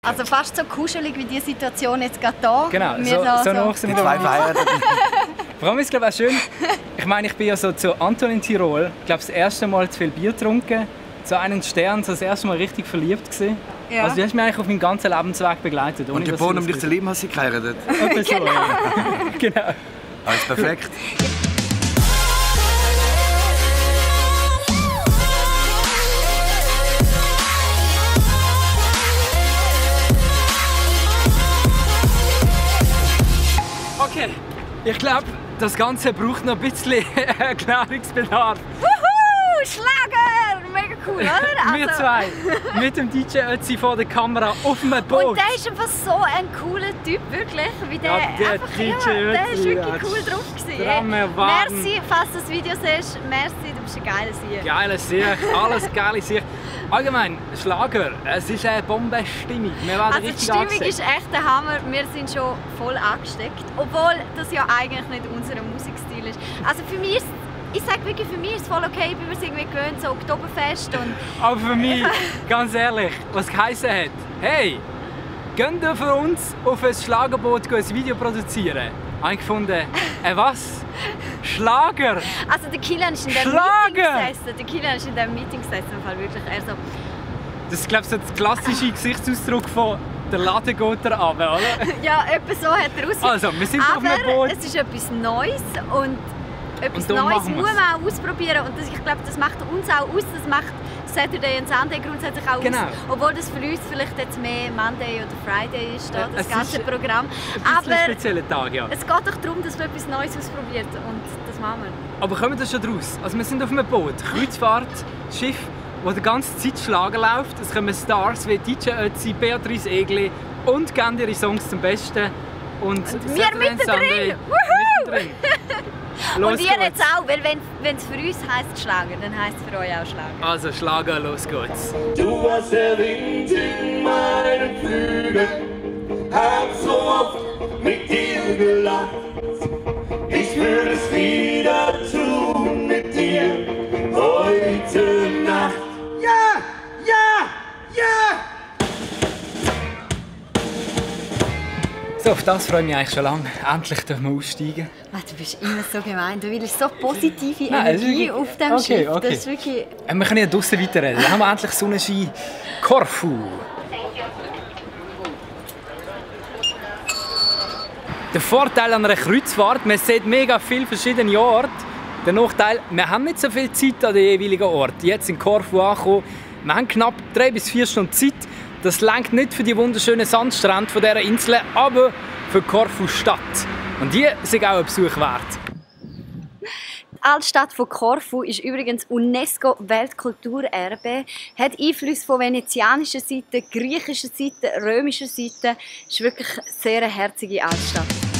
Also fast so kuschelig wie die Situation jetzt gerade hier. Genau, so noch sind wir zwei verheiratet. Vor allem ist es, glaube ich, auch schön. Ich meine, ich bin ja so zu Anton in Tirol. Ich glaube, das erste Mal zu viel Bier getrunken. Zu einem Stern, so das erste Mal richtig verliebt gewesen. Ja. Also du hast mich eigentlich auf meinen ganzen Lebensweg begleitet. Und geboren, um dich zu lieben, hast du geheiratet? So, ja. Genau. Alles perfekt. Okay, ich glaube, das Ganze braucht noch ein bisschen Erklärungsbedarf. Wuhu, Schlager! Mega cool, oder? Wir zwei, mit dem DJ Ötzi vor der Kamera auf einem Boot. Und der ist einfach so ein cooler Typ, wirklich. Wie der, der einfach, DJ der ist Ötzi, wirklich cool drauf gewesen. Merci, falls du das Video siehst. Merci, du bist ein geiler Sieg. Geiler Sieg, alles geile Sieg. Allgemein, Schlager, es ist eine Bombenstimmung. Also die Stimmung ist echt der Hammer. Wir sind schon voll angesteckt. Obwohl das ja eigentlich nicht unser Musikstil ist. Also für mich ist ich sage wirklich, für mich ist es voll okay, ich bin mir irgendwie gewöhnt, so Oktoberfest und... Aber für mich, ganz ehrlich, was geheißen hat, hey, gehen ihr für uns auf ein Schlagerboot ein Video produzieren? Habe ich gefunden, was? Schlager? Also der Kilian ist in dem Meeting gesessen, der Kilian ist in dem Meeting gesessen, im Fall wirklich, er so... Das ist, glaube ich, so der klassische Gesichtsausdruck von «Der Laden geht runter», oder? Ja, etwa so hat er ausgesehen. Also, wir sind auf einem Boot. Es ist etwas Neues und etwas Neues muss man auch ausprobieren und das, ich glaube, das macht uns auch aus, das macht Saturday und Sunday grundsätzlich auch aus, obwohl das für uns vielleicht jetzt mehr Monday oder Friday ist, da, das ganze Programm. Aber ein spezieller Tag, ja. Es geht doch darum, dass man etwas Neues ausprobiert und das machen wir. Aber kommen wir schon draus? Also wir sind auf einem Boot, Kreuzfahrtschiff, wo die ganze Zeit Schlager läuft. Es kommen Stars wie DJ Ötzi, Beatrice Egli und geben ihre Songs zum Besten. Und wir mittendrin! Wuhu! Und ihr jetzt auch, weil wenn es für uns heisst Schlager, dann heisst es für euch auch Schlager. Also Schlager, los geht's. Du warst der Wind in meinen Flügeln, hab so oft mit dir gelacht. Ich würde es wieder tun mit dir, heute Nacht. Ja! Ja! Ja! So, auf das freue ich mich eigentlich schon lange. Endlich dürfen wir aussteigen. Du bist immer so gemein. Du willst so positive Energie auf dem Schiff. Okay. Das ist wirklich... Wir können ja draußen weiterreden. Dann haben wir endlich Sonnenschein. Korfu. Der Vorteil an einer Kreuzfahrt, man sieht mega viele verschiedene Orte. Der Nachteil, wir haben nicht so viel Zeit an den jeweiligen Ort. Jetzt in Korfu angekommen. Wir haben knapp 3 bis 4 Stunden Zeit. Das reicht nicht für die wunderschönen Sandstrände dieser Insel, aber für Korfu Stadt. Und die sind auch ein Besuch wert. Die Altstadt von Korfu ist übrigens UNESCO-Weltkulturerbe, hat Einflüsse von venezianischer Seite, griechischer Seite, römischer Seite. Es ist wirklich eine sehr herzige Altstadt.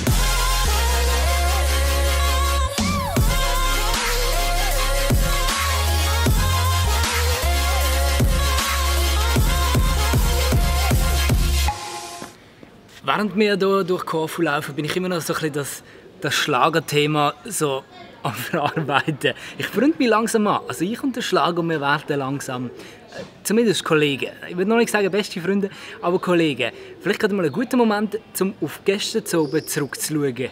Während wir hier durch Korfu laufen, bin ich immer noch so ein bisschen das Schlagerthema so am Verarbeiten. Ich freue mich langsam an. Also ich und der Schlager, wir werden langsam, zumindest Kollegen. Ich würde noch nicht sagen beste Freunde, aber Kollegen. Vielleicht gerade mal ein guter Moment, um auf die Gäste zu oben zurückzuschauen.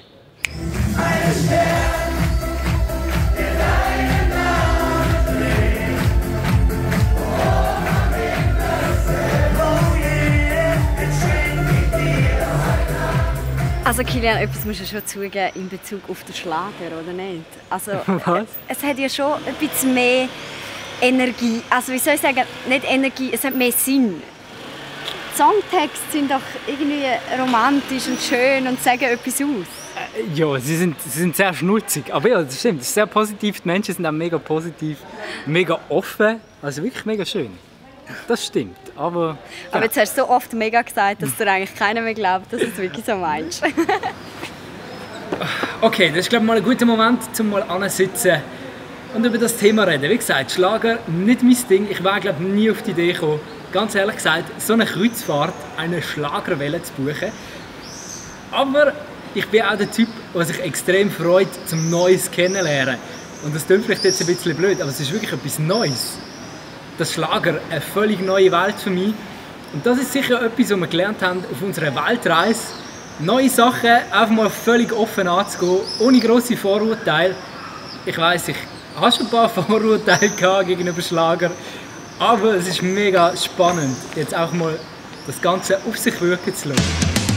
Also Kilian, etwas musst du schon zugeben in Bezug auf den Schlager, oder nicht? Also, was? Es hat ja schon ein bisschen mehr Energie. Also wie soll ich sagen, nicht Energie, es hat mehr Sinn. Die Songtexte sind doch irgendwie romantisch und schön und sagen etwas aus. Ja, sie sind sehr schnutzig. Aber ja, das stimmt, das ist sehr positiv. Die Menschen sind auch mega positiv, mega offen. Also wirklich mega schön. Das stimmt, aber... Aber jetzt hast du so oft mega gesagt, dass dir eigentlich keiner mehr glaubt, dass du es wirklich so meinst. Okay, das ist glaube ich mal ein guter Moment, um mal anzusitzen und über das Thema reden. Wie gesagt, Schlager, nicht mein Ding. Ich wäre glaube nie auf die Idee gekommen, ganz ehrlich gesagt, so eine Kreuzfahrt, eine Schlagerwelle zu buchen. Aber ich bin auch der Typ, der sich extrem freut, zum Neues kennenzulernen. Und das klingt vielleicht jetzt ein bisschen blöd, aber es ist wirklich etwas Neues. Das Schlager, eine völlig neue Welt für mich. Und das ist sicher etwas, was wir gelernt haben auf unserer Weltreise. Neue Sachen einfach mal völlig offen anzugehen, ohne grosse Vorurteile. Ich weiss, ich hatte schon ein paar Vorurteile gegenüber Schlager, aber es ist mega spannend, jetzt auch mal das Ganze auf sich wirken zu lassen.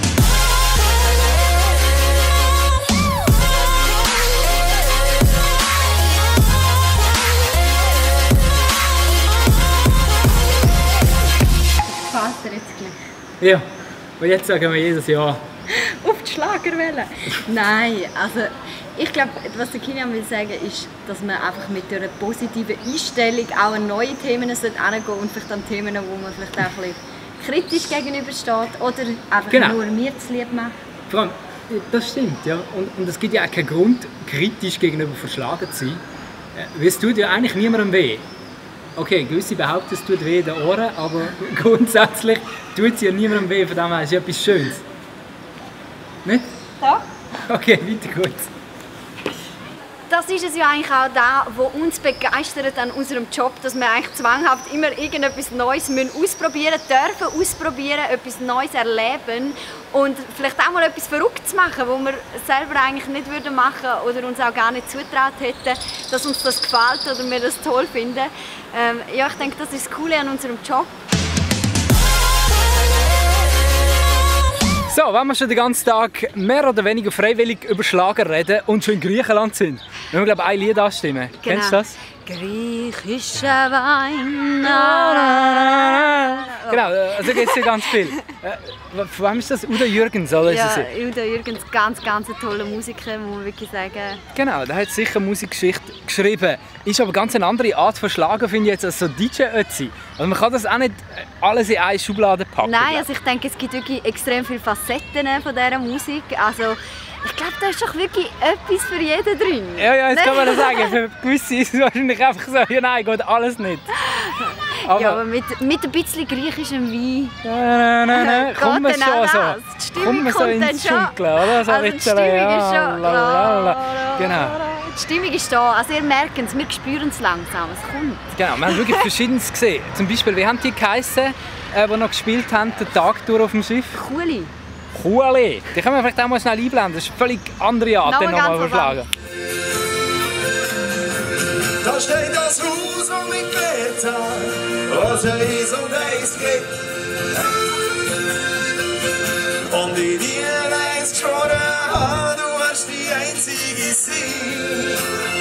Passt dir jetzt gleich? Ja, und jetzt sagen wir jedes Jahr. Auf die Schlagerwelle? Nein, also ich glaube, was der Kilian will sagen, ist, dass man einfach mit einer positiven Einstellung auch an neue Themen angehen sollte und vielleicht an Themen, wo man vielleicht auch ein bisschen kritisch gegenübersteht oder einfach nur mir zu lieb macht. Vor allem, das stimmt, ja. Und es gibt ja auch keinen Grund, kritisch gegenüber Schlager zu sein. Weil es tut ja eigentlich niemandem weh. Okay, gewisse behaupten, es tut weh in den Ohren, aber grundsätzlich tut es ja niemandem weh, von dem her ist es etwas Schönes. Nicht? Ja. Okay, weiter geht's. Das ist es ja eigentlich auch da, was uns begeistert an unserem Job, dass wir eigentlich zwanghaft immer irgendetwas Neues ausprobieren dürfen, etwas Neues erleben und vielleicht auch mal etwas Verrücktes machen, was wir selber eigentlich nicht machen würden oder uns auch gar nicht zutraut hätten, dass uns das gefällt oder wir das toll finden. Ja, ich denke, das ist das Coole an unserem Job. So, wenn wir schon den ganzen Tag mehr oder weniger freiwillig über Schlager reden und schon in Griechenland sind, wenn wir, glaube ich, ein Lied anstimmen. Genau. Kennst du das? Griechischer Wein. Genau, also geht es hier ganz viel. Von wem ist das? Udo Jürgens, oder? Ja, Udo Jürgens, ganz ein toller Musiker, muss man wirklich sagen. Genau, der hat sicher Musikgeschichte geschrieben. Ist aber ganz eine andere Art von Schlager, finde ich, jetzt als so DJ-Ötzi. Also man kann das auch nicht alles in eine Schublade packen. Nein, also ich denke, es gibt wirklich extrem viele Facetten von dieser Musik. Also ich glaube, da ist doch wirklich etwas für jeden drin. Ja, jetzt kann man das sagen. Für gewisse ist es wahrscheinlich einfach so, ja nein, geht alles nicht. Aber, ja, aber mit ein bisschen griechischem Wein kommt man schon so. Die Stimmung kommt so ins Schunkeln, oder? So also die Stimmung ist schon... Genau. Die Stimmung ist da. Also ihr merkt es, wir spüren es langsam, es kommt. Genau, wir haben wirklich Verschiedenes gesehen. Zum Beispiel, wie haben die geheissen, die noch gespielt haben, den Tag durch auf dem Schiff? Kuhli. Kuhli. Die können wir vielleicht auch mal schnell einblenden. Das ist eine völlig andere Art, den nochmal von Schlager. Da steht das Haus, wo ich gelebt habe, was Eis und Eis gibt. Und in dir eins geschworen habe, du hast die einzige sein.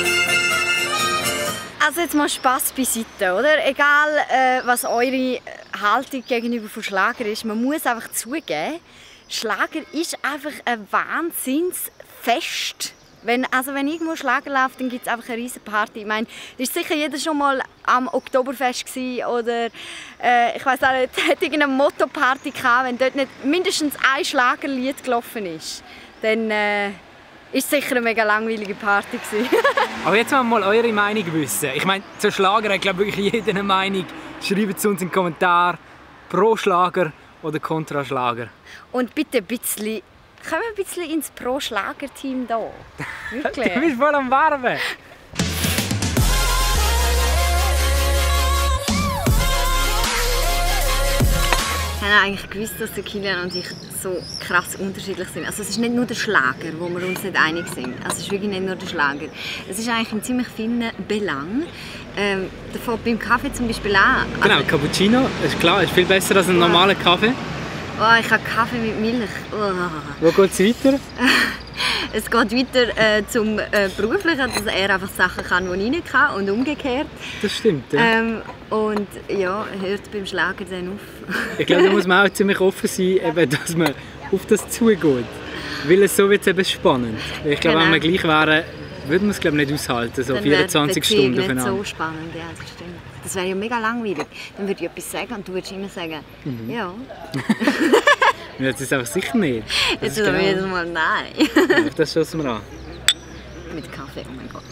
Also jetzt mal Spass beiseite, oder? Egal, was eure Haltung gegenüber von Schlager ist, man muss einfach zugeben, Schlager ist einfach ein Wahnsinnsfest. Wenn irgendwo Schlager läuft, dann gibt es einfach eine riesen Party. Ich meine, ist sicher jeder schon mal am Oktoberfest gewesen, oder ich weiß auch nicht, hat irgendeine Motto-Party gehabt, wenn dort nicht mindestens ein Schlagerlied gelaufen ist, dann ist es sicher eine mega langweilige Party gewesen. Aber jetzt wollen wir mal eure Meinung wissen. Ich meine, zu Schlager hat glaube ich jeder eine Meinung. Schreibt es uns in den Kommentaren pro Schlager oder kontra Schlager. Und bitte ein bisschen. Kommen wir ein bisschen ins Pro-Schlager-Team hier. Wirklich? Du bist voll am Warmen. Ich habe eigentlich gewusst, dass der Kilian und ich so krass unterschiedlich sind. Also es ist nicht nur der Schlager, wo wir uns nicht einig sind. Also es ist wirklich nicht nur der Schlager. Es ist eigentlich in ziemlich vielen Belangen. Davon beim Kaffee zum Beispiel auch. Genau, Cappuccino, ist klar, ist viel besser als ein normaler Kaffee. Oh, ich habe Kaffee mit Milch. Oh. Wo geht es weiter? Es geht weiter zum Beruflichen, dass er einfach Sachen kann, die ich nicht kann und umgekehrt. Das stimmt, ja. Und ja, hört beim Schlager dann auf. Ich glaube, da muss man auch ziemlich offen sein, eben, dass man auf das zugeht. Weil es so wird es eben spannend. Ich glaube, wenn wir gleich wären, würden wir es glaube nicht aushalten, so 24 Stunden aufeinander. Nicht so spannend, ja, das stimmt. Das wäre ja mega langweilig. Dann würde ich etwas sagen und du würdest immer sagen, ja. Ja, das ist einfach sicher nicht. Jetzt sagen wir jedes Mal nein. Ja, das schlossen wir an. Mit Kaffee, oh mein Gott.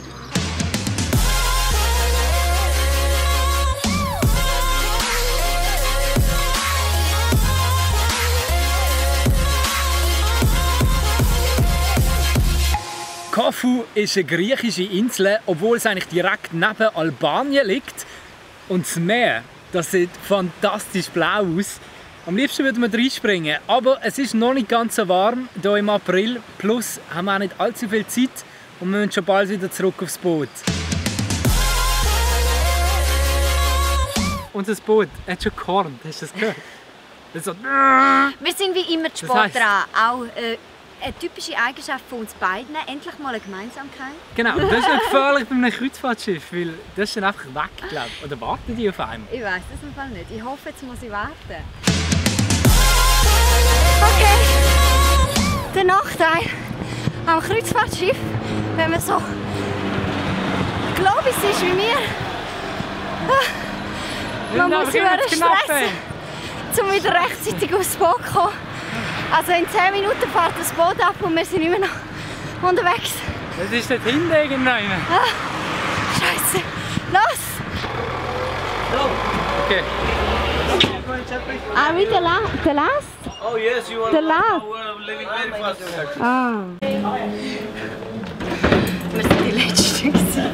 Korfu ist eine griechische Insel, obwohl es eigentlich direkt neben Albanien liegt. Und das Meer, das sieht fantastisch blau aus. Am liebsten würden wir reinspringen, aber es ist noch nicht ganz so warm hier im April. Plus haben wir auch nicht allzu viel Zeit und wir müssen schon bald wieder zurück aufs Boot. Unser Boot hat schon gekornt, hast du das gehört? Das so Wir sind wie immer zu spät dran. Auch eine typische Eigenschaft von uns beiden, endlich mal eine Gemeinsamkeit. Genau, und das ist noch gefährlich bei einem Kreuzfahrtschiff, weil das ist dann einfach weg, glaube ich. Oder warten die auf einem? Ich weiß das im Fall nicht. Ich hoffe, jetzt muss ich warten. Okay, der Nachteil am Kreuzfahrtschiff, wenn man so globig ist wie mir, man muss über stressen, um wieder rechtzeitig aufs Boot zu kommen. Also in 10 Minuten fährt das Boot ab und wir sind immer noch unterwegs. Das ist dort hinten irgendwann. Scheiße, los! Okay. Are we the last? Oh yes, you are The last. living very fast. Ah. Wir sind die Letzten gewesen.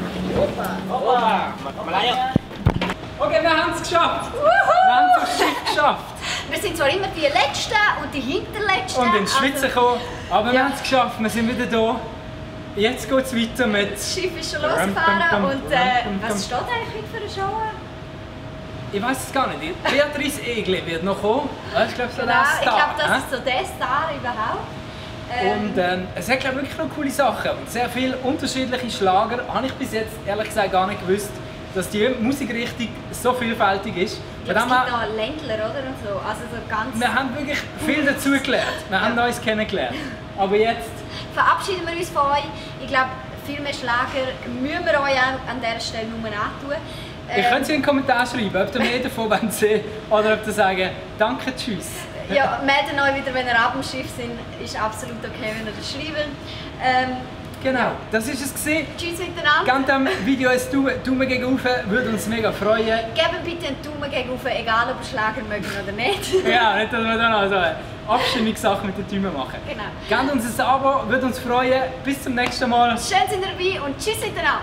Okay, wir haben es geschafft! Wir haben es aufs Schiff geschafft! Wir sind zwar immer die Letzten und die Hinterletzten. Und ins Schwitzen gekommen, aber wir haben es geschafft, wir sind wieder da. Jetzt geht es weiter mit... Das Schiff ist schon losgefahren und was steht eigentlich heute für eine Show? Ich weiß es gar nicht. Beatrice Egli wird noch kommen. Ich glaube, so Genau, der ich glaube, Star. das ist so der Star überhaupt. Und es hat glaub, wirklich noch coole Sachen und sehr viele unterschiedliche Schlager. Habe ich bis jetzt ehrlich gesagt gar nicht gewusst, dass die Musikrichtung so vielfältig ist. Es gibt noch Ländler, oder? Und so. Also so ganz wir haben wirklich viel dazu gelernt. Wir haben Neues kennengelernt. Aber jetzt... verabschieden wir uns von euch. Ich glaube, viel mehr Schlager müssen wir euch auch an dieser Stelle nur antun. Ihr könnt es in den Kommentaren schreiben, ob ihr mehr davon sehen wollt oder ob ihr sagen, danke, tschüss. Ja, meldet euch wieder, wenn ihr ab dem Schiff sind. Ist absolut okay, wenn ihr das schreibt. Genau, das war es gewesen. Tschüss miteinander. Gebt dem Video ein Daumen gegen rauf, würde uns mega freuen. Gebt bitte einen Daumen gegen rauf, egal ob ihr Schlager mögt oder nicht. Ja, nicht, dass wir dann noch so eine Abstimmungssache mit den Daumen machen. Genau. Gebt uns ein Abo, würde uns freuen. Bis zum nächsten Mal. Schön sind ihr dabei und tschüss miteinander.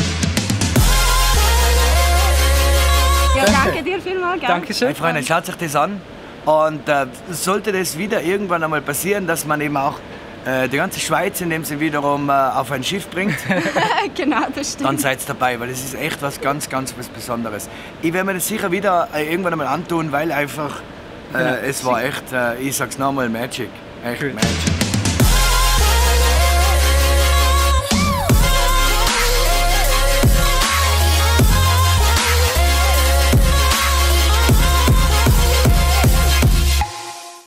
Ja, danke dir vielmals. Dankeschön. Hey Freunde, schaut sich das an. Und sollte das wieder irgendwann einmal passieren, dass man eben auch die ganze Schweiz in dem Sinne wiederum auf ein Schiff bringt, Genau, das stimmt. dann seid dabei, weil das ist echt was ganz was Besonderes. Ich werde mir das sicher wieder irgendwann einmal antun, weil einfach es war echt, ich sag's nochmal, Magic. Echt Cool. Magic.